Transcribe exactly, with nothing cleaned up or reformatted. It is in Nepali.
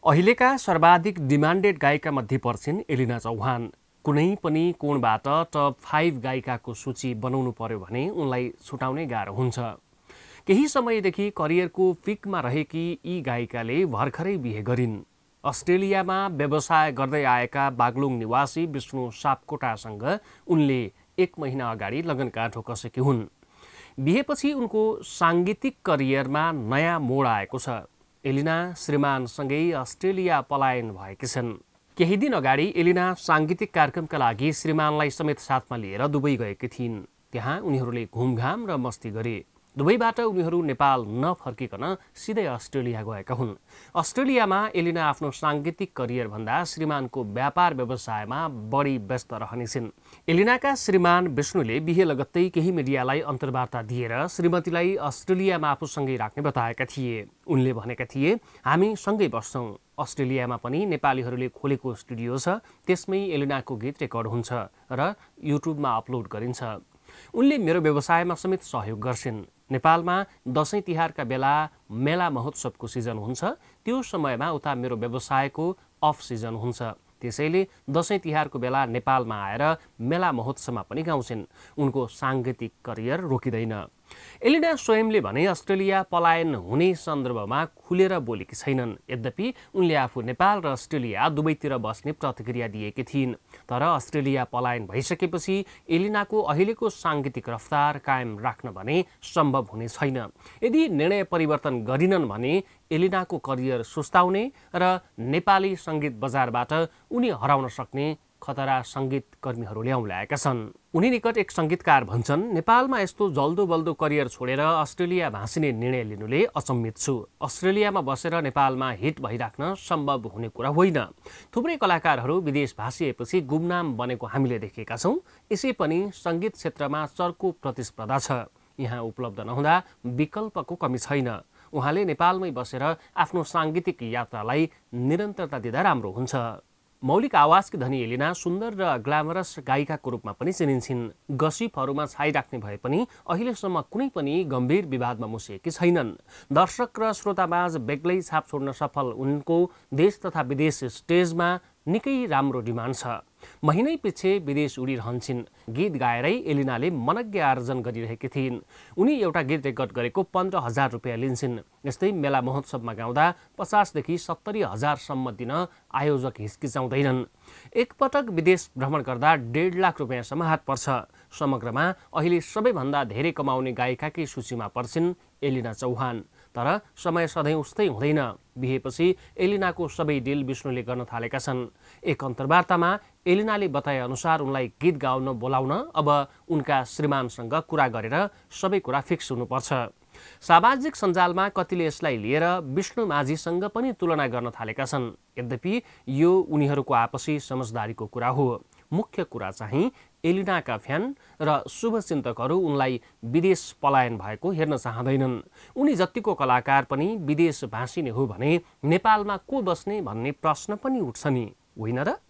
अहिलेका सर्वाधिक डिमान्डेड गायिका मध्ये पर्छिन् एलिना चौहान। कुनै पनि कोणबाट टप फाइभ गायिकाको सूची बनाउनु पर्यो भने उनलाई छुटाउनै गाह्रो हुन्छ। केही समयदेखि करियरको पिकमा रहेकी यी गायिकाले भर्खरै बिहे गरिन्। अस्ट्रेलियामा व्यवसाय गर्दै आएका बागलुङ निवासी विष्णु सापकोटासँग उनले एक महिना अगाडि लगनगाँठो कसेकी हुन्। बिहेपछि उनको साङ्गीतिक करियरमा नयाँ मोड आएको छ। एलिना श्रीमानसँगै अस्ट्रेलिया पलायन भएकी छन्। केही दिन अगाडि एलिना साङ्गीतिक कार्यक्रमका लागि श्रीमानलाई समेत साथमा लिएर दुबई गएकी थिइन्। त्यहाँ उनीहरूले घुमघाम र मस्ती गरे। दुबईबाट उनीहरू नेपाल नफर्किकन सिधै अस्ट्रेलिया गएका हुन्। अस्ट्रेलियामा एलिना आफ्नो साङ्गीतिक करियर भन्दा श्रीमानको व्यापार व्यवसायमा बढी व्यस्त रहनेछिन्। एलिनाका श्रीमान विष्णुले बिहे लगत्तै केही मिडियालाई अन्तर्वार्ता दिएर श्रीमतीलाई अस्ट्रेलियामा आफूसँगै राख्ने बताएका थिए। उनले भनेका थिए, हामी सँगै बस्छौँ। अस्ट्रेलियामा पनि नेपालीहरूले खोलेको स्टुडियो छ, त्यसमै एलिनाको गीत रेकर्ड हुन्छ र युट्युबमा अपलोड गरिन्छ। उनले मेरो व्यवसायमा समेत सहयोग गर्छिन्। नेपालमा दसैँ तिहारका बेला मेला महोत्सवको सिजन हुन्छ, त्यो समयमा उता मेरो व्यवसायको अफ सिजन हुन्छ। त्यसैले दसैँ तिहारको बेला नेपालमा आएर मेला महोत्सवमा पनि गाउँछिन्। उनको साङ्गीतिक करियर रोकिँदैन। एलिना स्वयंले भने अस्ट्रेलिया पलायन हुने सन्दर्भमा खुलेर बोलेकी छैनन्। यद्यपि उनले आफू नेपाल र अस्ट्रेलिया दुवैतिर बस्ने प्रतिक्रिया दिएकी थिइन्। तर अस्ट्रेलिया पलायन भइसकेपछि एलिनाको अहिलेको साङ्गीतिक रफ्तार कायम राख्न भने सम्भव हुने छैन। यदि निर्णय परिवर्तन गरिनन् भने एलिनाको करियर सुस्ताउने र नेपाली सङ्गीत बजारबाट उनी हराउन सक्ने खतरा सङ्गीत कर्मीहरू ल्याउल्याएका छन्। उनी निकट एक सङ्गीतकार भन्छन्, नेपालमा यस्तो जल्दो बल्दो करियर छोडेर अस्ट्रेलिया भाँसिने निर्णय लिनुले अचम्मित छु। अस्ट्रेलियामा बसेर नेपालमा हिट भइराख्न सम्भव हुने कुरा होइन। थुप्रै कलाकारहरू विदेश भाँसिएपछि गुमनाम बनेको हामीले देखेका छौँ। यसै पनि सङ्गीत क्षेत्रमा चर्को प्रतिस्पर्धा छ। यहाँ उपलब्ध नहुँदा विकल्पको कमी छैन। उहाँले नेपालमै बसेर आफ्नो साङ्गीतिक यात्रालाई निरन्तरता दिँदा राम्रो हुन्छ। मौलिक आवाजकी धनी एलिना सुन्दर र ग्ल्यामरस गायिकाको रूपमा पनि चिनिन्छिन्। गसिपहरूमा छाइराख्ने भए पनि अहिलेसम्म कुनै पनि गम्भीर विवादमा मुसिएकी छैनन्। दर्शक र श्रोतामाझ बेग्लै छाप छोड्न सफल उनको देश तथा विदेश स्टेजमा निकै राम्रो डिमान्ड छ। महिनै पछि विदेश उडिरहन्छन्। गीत गाएरै एलिनाले मनज्ञ आर्जन गरिरहेकी थिइन्। उनी एउटा गीत रेकर्ड गरेको पन्ध्र हजार रुपियाँ लिन्छन्। यस्तै मेला महोत्सवमा गाउँदा पचासदेखि सत्तरी हजारसम्म दिन आयोजक हिचकिचाउँदैनन्। एकपटक विदेश भ्रमण गर्दा डेढ लाख रुपियाँसम्म हात पर्छ। समग्रमा अहिले सबैभन्दा धेरै कमाउने गायिकाकै सूचीमा पर्छिन् एलिना चौहान। तर समय सधैँ उस्तै हुँदैन। बिहेपछि एलिनाको सबै डिल विष्णुले गर्न थालेका छन्। एक अन्तर्वार्तामा एलिनाले बताए अनुसार उनलाई गीत गाउन बोलाउन अब उनका श्रीमानसँग कुरा गरेर सबै कुरा फिक्स हुनुपर्छ। सामाजिक सञ्जालमा कतिले यसलाई लिएर विष्णु माझीसँग पनि तुलना गर्न थालेका छन्। यद्यपि यो उनीहरूको आपसी समझदारीको कुरा हो। मुख्य कुरा चाहिँ एलिनाका फ्यान र शुभचिन्तकहरू उनलाई विदेश पलायन भएको हेर्न चाहँदैनन्। उनी जतिको कलाकार पनि विदेश भाँसिने हो भने नेपालमा को बस्ने भन्ने प्रश्न पनि उठ्छ नि, होइन र?